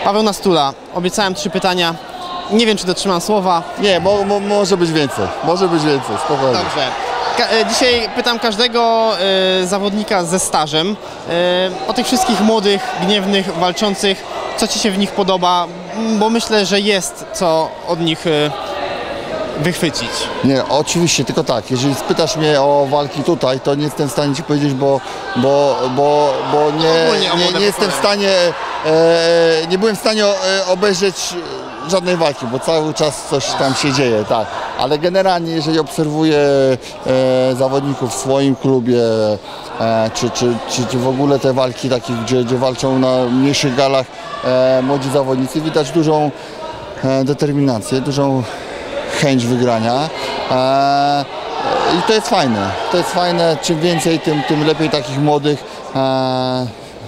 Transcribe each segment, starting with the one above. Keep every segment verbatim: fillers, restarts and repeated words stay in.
Paweł Nastula, obiecałem trzy pytania. Nie wiem, czy dotrzymam słowa. Nie, mo, mo, może być więcej. Może być więcej, spokojnie. Dobrze. Ka dzisiaj pytam każdego y, zawodnika ze stażem y, o tych wszystkich młodych, gniewnych, walczących. Co Ci się w nich podoba? Bo myślę, że jest co od nich y, wychwycić. Nie, oczywiście, tylko tak, jeżeli spytasz mnie o walki tutaj, to nie jestem w stanie Ci powiedzieć, bo, bo, bo, bo nie, nie, nie jestem w stanie, e, nie byłem w stanie obejrzeć żadnej walki, bo cały czas coś tam się dzieje, tak. Ale generalnie, jeżeli obserwuję e, zawodników w swoim klubie, e, czy, czy, czy, czy w ogóle te walki takie, gdzie, gdzie walczą na mniejszych galach e, młodzi zawodnicy, widać dużą e, determinację, dużą chęć wygrania. E, I to jest fajne. To jest fajne. Czym więcej, tym, tym lepiej takich młodych. E, e,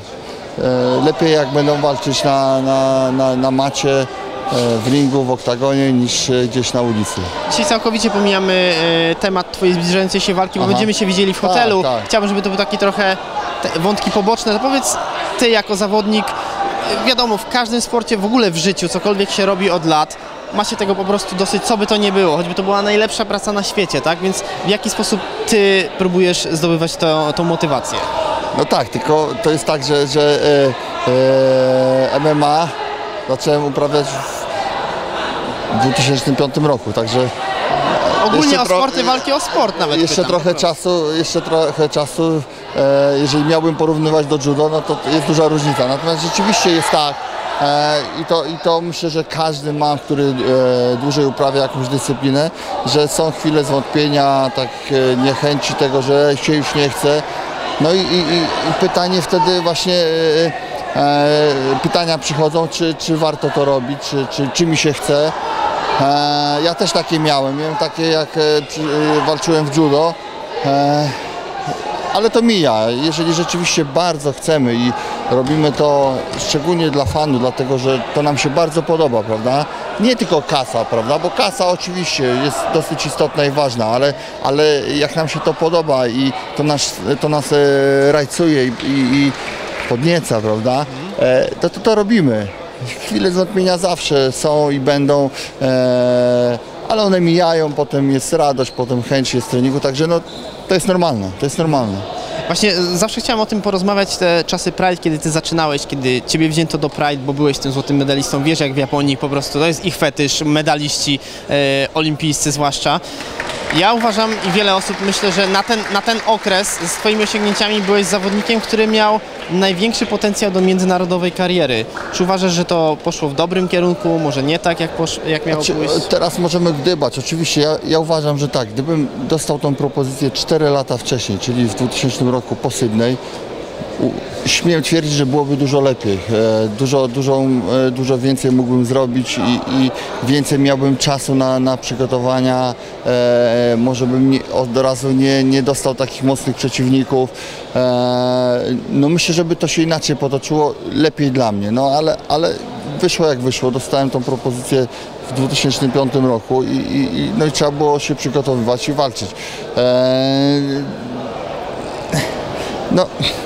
lepiej jak będą walczyć na, na, na, na macie, w ringu, w oktagonie, niż gdzieś na ulicy. Dzisiaj całkowicie pomijamy e, temat Twojej zbliżającej się walki, bo Aha. będziemy się widzieli w hotelu. Tak, tak. Chciałbym, żeby to był taki trochę te wątki poboczne. To powiedz, Ty jako zawodnik, wiadomo, w każdym sporcie, w ogóle w życiu, cokolwiek się robi od lat, ma się tego po prostu dosyć, co by to nie było, choćby to była najlepsza praca na świecie, tak? Więc w jaki sposób Ty próbujesz zdobywać to, tą motywację? No tak, tylko to jest tak, że, że e, e, M M A zacząłem uprawiać w dwa tysiące piątym roku, także ogólnie o sporty walki, o sport nawet jeszcze pytam, trochę czasu, jeszcze trochę czasu, e, jeżeli miałbym porównywać do judo, no to jest duża różnica. Natomiast rzeczywiście jest tak, e, i, to, i to myślę, że każdy ma, który e, dłużej uprawia jakąś dyscyplinę, że są chwile zwątpienia, tak e, niechęci tego, że się już nie chce. No i, i, i pytanie wtedy właśnie e, E, pytania przychodzą, czy, czy warto to robić, czy, czy, czy mi się chce. E, ja też takie miałem, miałem takie jak e, przy, e, walczyłem w judo, e, ale to mija. Jeżeli rzeczywiście bardzo chcemy i robimy to szczególnie dla fanu, dlatego że to nam się bardzo podoba, prawda? Nie tylko kasa, prawda? Bo kasa oczywiście jest dosyć istotna i ważna, ale, ale jak nam się to podoba i to nas, to nas e, rajcuje i, i, i podnieca, prawda, e, to, to to robimy. Chwile zwątpienia zawsze są i będą, e, ale one mijają, potem jest radość, potem chęć jest treningu, także no, to jest normalne, to jest normalne. Właśnie zawsze chciałem o tym porozmawiać, te czasy Pride, kiedy Ty zaczynałeś, kiedy Ciebie wzięto do Pride, bo byłeś tym złotym medalistą, wiesz jak w Japonii po prostu, to jest ich fetysz, medaliści e, olimpijscy zwłaszcza. Ja uważam i wiele osób myślę, że na ten, na ten okres z Twoimi osiągnięciami byłeś zawodnikiem, który miał największy potencjał do międzynarodowej kariery. Czy uważasz, że to poszło w dobrym kierunku, może nie tak, jak, posz, jak miało Znaczy, pójść? teraz możemy gdybać, oczywiście ja, ja uważam, że tak, gdybym dostał tą propozycję cztery lata wcześniej, czyli w dwutysięcznym roku po Sydney, śmiem twierdzić, że byłoby dużo lepiej, e, dużo, dużo, e, dużo więcej mógłbym zrobić i, i więcej miałbym czasu na, na przygotowania, e, może bym nie, od razu nie, nie dostał takich mocnych przeciwników, e, no myślę, żeby to się inaczej potoczyło, lepiej dla mnie, no ale, ale wyszło jak wyszło, dostałem tą propozycję w dwa tysiące piątym roku i, i, no i trzeba było się przygotowywać i walczyć. E, no...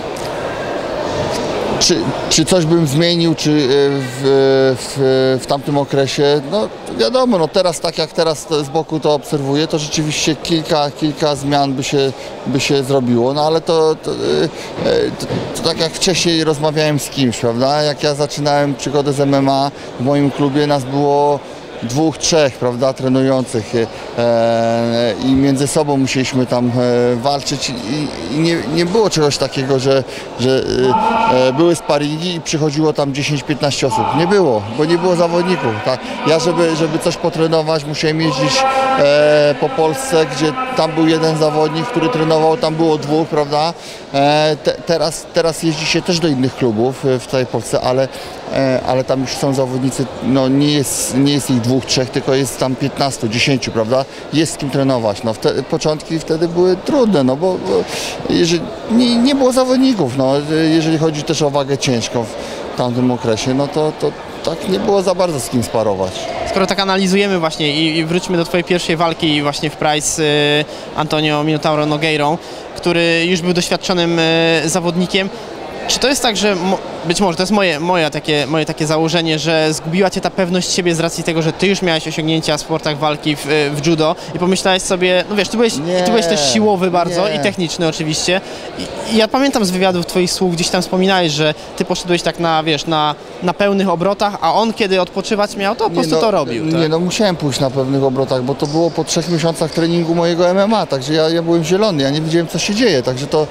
Czy, czy coś bym zmienił, czy w, w, w tamtym okresie, no wiadomo, no teraz tak jak teraz z boku to obserwuję, to rzeczywiście kilka, kilka zmian by się, by się zrobiło, no ale to, to, to, to tak jak wcześniej rozmawiałem z kimś, prawda, jak ja zaczynałem przygodę z M M A, w moim klubie nas było dwóch, trzech, prawda, trenujących e, i między sobą musieliśmy tam e, walczyć i, i nie, nie było czegoś takiego, że, że e, były sparingi i przychodziło tam dziesięć piętnaście osób. Nie było, bo nie było zawodników. Tak? Ja, żeby, żeby coś potrenować, musiałem jeździć e, po Polsce, gdzie tam był jeden zawodnik, który trenował, tam było dwóch, prawda. E, te, teraz, teraz jeździ się też do innych klubów w całej Polsce, ale, e, ale tam już są zawodnicy, no nie jest, nie jest ich dwóch, trzech, tylko jest tam piętnastu, dziesięciu, prawda? Jest z kim trenować. No, wtedy, początki wtedy były trudne, no bo, bo jeżeli, nie, nie było zawodników, no, jeżeli chodzi też o wagę ciężką w tamtym okresie, no to, to tak nie było za bardzo z kim sparować. Skoro tak analizujemy właśnie i, i wróćmy do Twojej pierwszej walki właśnie w Pride z y, Antonio Minotauro Nogueirą, który już był doświadczonym y, zawodnikiem. Czy to jest tak, że mo, być może to jest moje, moje, takie, moje takie założenie, że zgubiła cię ta pewność siebie z racji tego, że ty już miałeś osiągnięcia w sportach walki w, w judo i pomyślałeś sobie, no wiesz, ty byłeś, Nie, ty byłeś też siłowy bardzo nie. i techniczny oczywiście. I, I ja pamiętam z wywiadów twoich słów, gdzieś tam wspominałeś, że ty poszedłeś tak na, wiesz, na, na pełnych obrotach, a on kiedy odpoczywać miał, to po prostu no, to robił. Nie Tak? no, musiałem pójść na pewnych obrotach, bo to było po trzech miesiącach treningu mojego M M A, także ja, ja byłem zielony, ja nie wiedziałem co się dzieje, także to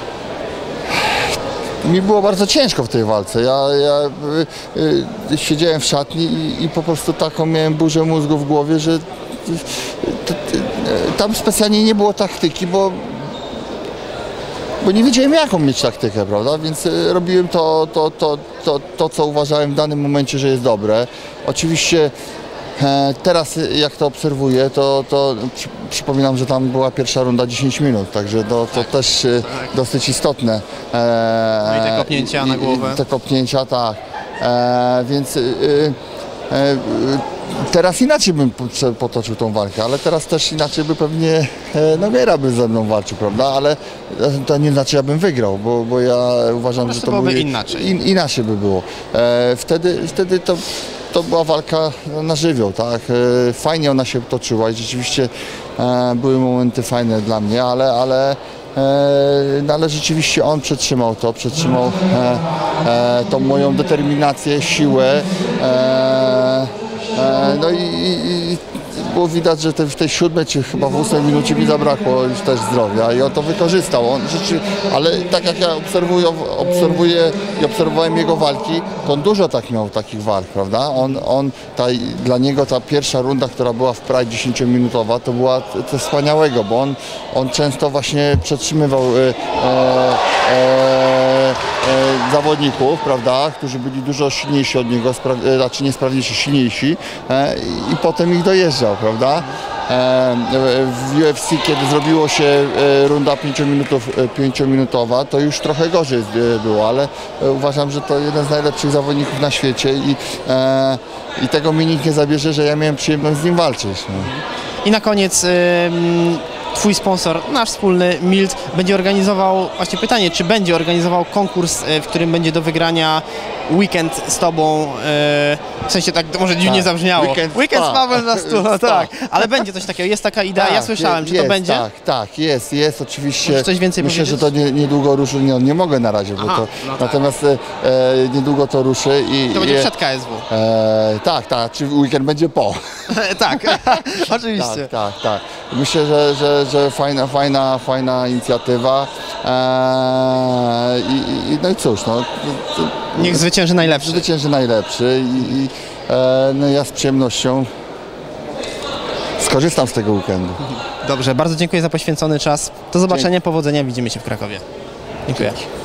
mi było bardzo ciężko w tej walce. Ja, ja y, y, siedziałem w szatni i, i po prostu taką miałem burzę mózgu w głowie, że y, y, y, tam specjalnie nie było taktyki, bo bo nie wiedziałem jaką mieć taktykę, prawda, więc y, robiłem to, to, to, to, to, co uważałem w danym momencie, że jest dobre. Oczywiście e, teraz jak to obserwuję, to, to przy, przypominam, że tam była pierwsza runda dziesięć minut, także to, to Tak, też y, tak. dosyć istotne. E, No i te kopnięcia na i- i głowę. Te kopnięcia, tak. E, więc y, y, e, teraz inaczej bym po- potoczył tą walkę, ale teraz też inaczej by pewnie e, Nogueira by ze mną walczył, prawda? Ale to nie znaczy, ja bym wygrał, bo, bo ja uważam, prostu że to byłoby były- inaczej. In, inaczej by było. E, wtedy wtedy to, to była walka na żywioł, tak? E, fajnie ona się toczyła i rzeczywiście e, były momenty fajne dla mnie, ale, ale e, no ale rzeczywiście on przetrzymał to, przetrzymał e, e, tą moją determinację, siłę. E, e, no i, i, i było widać, że te, w tej siódmej czy chyba w ósmej minucie mi zabrakło już też zdrowia i on to wykorzystał. On rzeczy, ale tak jak ja obserwuję, obserwuję i obserwowałem jego walki, to on dużo tak miał takich walk, prawda? On, on ta, dla niego ta pierwsza runda, która była w Pride dziesięciominutowa, to była coś wspaniałego, bo on, on często właśnie przetrzymywał e, e, e, e, zawodników, prawda, którzy byli dużo silniejsi od niego, spra- e, znaczy nie sprawniejsi, silniejsi e, i potem ich dojeżdżał, prawda. E, w U F C, kiedy zrobiło się e, runda pięciominutów, e, pięciominutowa, to już trochę gorzej e, było, ale e, uważam, że to jeden z najlepszych zawodników na świecie i, e, i tego mi nikt nie zabierze, że ja miałem przyjemność z nim walczyć. No. I na koniec ym, twój sponsor, nasz wspólny Milt, będzie organizował, właśnie pytanie, czy będzie organizował konkurs, y, w którym będzie do wygrania weekend z tobą, y, w sensie tak to może dziwnie Tak, zabrzmiało. weekend Weekend z spa. Pawłem na stu, no Spa. tak, ale będzie coś takiego, jest taka idea, ja Tak, słyszałem, je- czy to jest, będzie? Tak, tak, jest, jest oczywiście. Możesz coś więcej Myślę, powiedzieć? że to nie, niedługo ruszy, nie, nie mogę na razie, bo Aha, to, no tak. natomiast e, niedługo to ruszy i To będzie i- przed K S W. e, tak, tak, czy weekend będzie po. tak, oczywiście. Tak, tak, tak. Myślę, że, że, że fajna, fajna, fajna inicjatywa. E, i, i, no i cóż, no, to- to- Niech zwycięży najlepszy. zwycięży najlepszy i, i e, no ja z przyjemnością skorzystam z tego weekendu. Dobrze, bardzo dziękuję za poświęcony czas. Do zobaczenia, powodzenia, widzimy się w Krakowie. Dziękuję.